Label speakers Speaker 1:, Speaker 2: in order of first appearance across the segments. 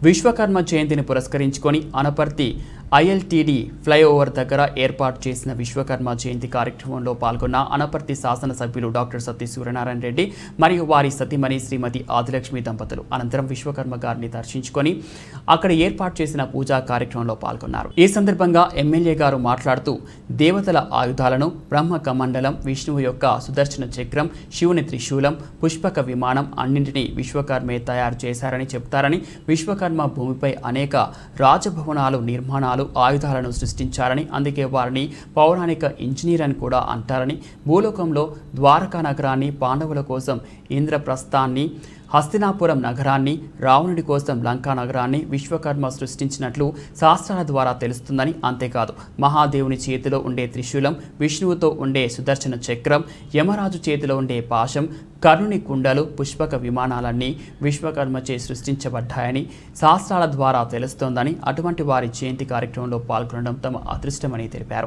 Speaker 1: విశ్వకర్మ జయంతిని పురస్కరించుకొని Anaparthi ILTD flyover దగ్గర ఏర్పాటు చేసిన విశ్వకర్మ జయంతి కార్యక్రమంలో పాల్గొన్న అనపర్తి శాసనసభ్యులు డాక్టర్ సత్తి సూర్యనారాయణ రెడ్డి మరియు వారి సతీమణి శ్రీమతి ఆదిలక్ష్మి దంపతులు అనంతరం విశ్వకర్మ గారిని దర్శించుకొని అక్కడ ఏర్పాటు చేసిన పూజా కార్యక్రమంలో పాల్గొన్నారు. ఈ సందర్భంగా ఎమ్మెల్యే గారు మాట్లాడుతూ దేవతల ఆయుధాలను బ్రహ్మ కమండలం, విష్ణువు యొక్క సుదర్శన చక్రం, శివుని త్రిశూలం, పుష్పక విమానం అన్నింటినీ విశ్వకర్మే తయారు చేశారని చెప్తారని, విశ్వకర్మ భూమిపై అనేక రాజభవనాలు నిర్మాణాలు ఆయుధాలను సృష్టించారని, అందుకే వారిని పౌరాణిక ఇంజనీర్ అని కూడా అంటారని, భూలోకంలో ద్వారకా నగరాన్ని, పాండవుల కోసం ఇంద్రప్రస్థాన్ని, హస్తినాపురం నగరాన్ని, రావణుడి కోసం లంకా నగరాన్ని విశ్వకర్మ సృష్టించినట్లు శాస్త్రాల ద్వారా తెలుస్తుందని, అంతేకాదు మహాదేవుని చేతిలో ఉండే త్రిశూలం, విష్ణువుతో ఉండే సుదర్శన చక్రం, యమరాజు చేతిలో ఉండే పాశం, కర్ణుని కుండలు, పుష్పక విమానాలన్నీ విశ్వకర్మచే సృష్టించబడ్డాయని శాస్త్రాల ద్వారా తెలుస్తోందని, అటువంటి వారి జయంతి కార్యక్రమంలో పాల్గొనడం తమ అదృష్టమని తెలిపారు.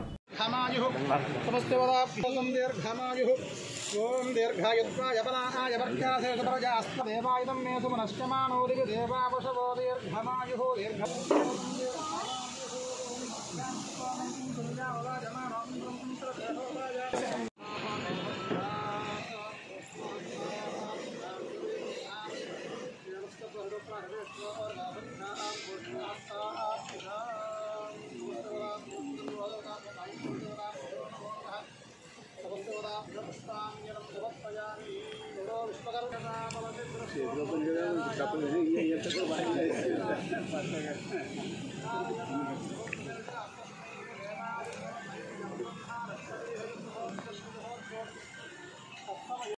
Speaker 2: ఓం దీర్ఘాయుత్వాయ బలాయ వర్గాసే సుప్రజాస్పదేవాయుధం మే సుమనశ్చమానో దివి దేవాపశవో దీర్ఘమాయుః